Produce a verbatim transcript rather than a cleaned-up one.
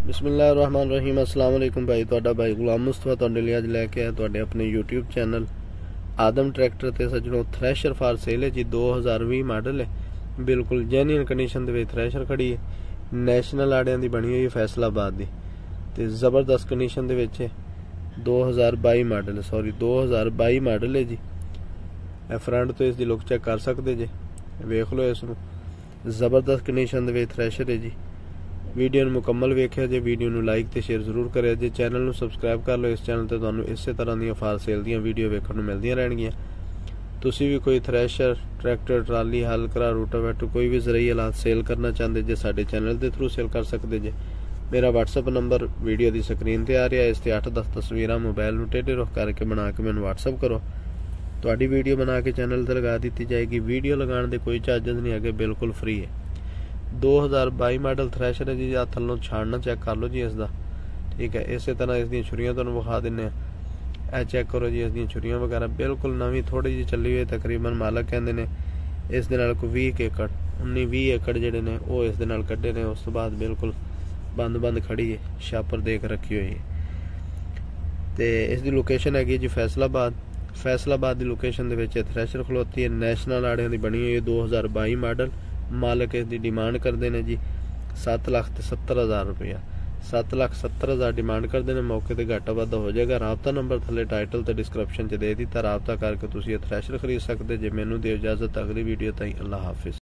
बिस्मिल्लाहिर्रहमानिर्रहीम अस्सलाम वालेकुम भाई, तुहाडा भाई गुलाम मुस्तफा तुहाडे लिए अज लैके आया तुहाडे अपने यूट्यूब चैनल आदम ट्रैक्टर ते सजनों थ्रैशर फार सेल है जी। दो हज़ार भी मॉडल है, बिल्कुल जेन्युइन कंडीशन दे विच थ्रैशर खड़ी है। नैशनल आड़ियां दी बनी हुई है फैसलाबाद दी ते जबरदस्त कंडीशन दे विच है। दो हज़ार बाई मॉडल है, सॉरी दो हज़ार बाई मॉडल है जी। ए फ्रंट तो इसकी लुक चेक कर सकते जे, वेख लो इसनूं जबरदस्त कंडीशन दे विच थ्रैशर है जी। वीडियो ਨੂੰ ਮੁਕੰਮਲ ਵੇਖਿਆ ਜੇ, ਵੀਡੀਓ ਨੂੰ ਲਾਈਕ ਤੇ ਸ਼ੇਅਰ ਜ਼ਰੂਰ ਕਰਿਆ ਜੇ, ਚੈਨਲ ਨੂੰ ਸਬਸਕ੍ਰਾਈਬ ਕਰ ਲਓ। ਇਸ ਚੈਨਲ ਤੇ ਤੁਹਾਨੂੰ ਇਸੇ ਤਰ੍ਹਾਂ ਦੀਆਂ ਫਾਰ ਸੇਲ ਦੀਆਂ ਵੀਡੀਓ ਵੇਖਣ ਨੂੰ ਮਿਲਦੀਆਂ ਰਹਿਣਗੀਆਂ। ਤੁਸੀਂ ਵੀ ਕੋਈ ਥ੍ਰੈਸ਼ਰ, ਟਰੈਕਟਰ, ਟਰਾਲੀ, ਹਲਕਰਾ, ਰੂਟਾਵੇਟਰ, ਕੋਈ ਵੀ ਜ਼ਰਈ ਹਾਲਾਤ ਸੇਲ ਕਰਨਾ ਚਾਹੁੰਦੇ ਜੇ ਸਾਡੇ ਚੈਨਲ ਦੇ ਥਰੂ ਸੇਲ ਕਰ ਸਕਦੇ ਜੇ। ਮੇਰਾ WhatsApp ਨੰਬਰ ਵੀਡੀਓ ਦੀ ਸਕਰੀਨ ਤੇ ਆ ਰਿਹਾ, ਇਸ ਤੇ ਅੱਠ ਦਸ ਤਸਵੀਰਾਂ ਮੋਬਾਈਲ ਨੂੰ ਟੇਢੇ ਰੁਖ ਕਰਕੇ ਬਣਾ ਕੇ ਮੈਨੂੰ WhatsApp ਕਰੋ। ਤੁਹਾਡੀ ਵੀਡੀਓ ਬਣਾ ਕੇ ਚੈਨਲ ਤੇ ਲਗਾ ਦਿੱਤੀ ਜਾਏਗੀ। ਵੀਡੀਓ ਲਗਾਉਣ ਦੇ ਕੋਈ ਚਾਰजेस नहीं है, बिल्कुल फ्री है। दो हज़ार बाई मॉडल थ्रैशर है जी। आ थल्लों छाड़ना चेक कर लो जी इसका, ठीक है। इस तरह इसदी छुरियां तुहानूं विखा दिंने आ, चेक करो जी इसदी छुरियां वगैरह बिल्कुल नवीं थोड़ी जी चली हुई। तकरीबन मालक कहंदे ने इस दे नाल कोई बीस एकड़ उन्नी बीस एकड़ जिहड़े ने वो इस दे नाल कड्ढे ने। उस तो बाद बिल्कुल बंद बंद खड़ी है, छापर देख रखी हुई है। ते इसदी लोकेशन हैगी जी फैसलाबाद। फैसलाबाद की लोकेशन दे विच थ्रैशर खलोती है। नैशनल आड़ियां दी बनी हुई है, दो हज़ार बाई मॉडल। मालक इसकी डिमांड करते हैं जी सत्त लख ते सत्तर हज़ार रुपया। सत्त लख सत्तर हज़ार डिमांड करते हैं। मौके पर घाटा वाधा हो जाएगा। राबता नंबर थले टाइटल ते डिस्क्रिप्शन च दे दिता, राबता करके तुसीं थ्रैशर खरीद सकते जे। मैनूं दे इजाजत, अगली वीडियो ताईं अल्लाह हाफिज़।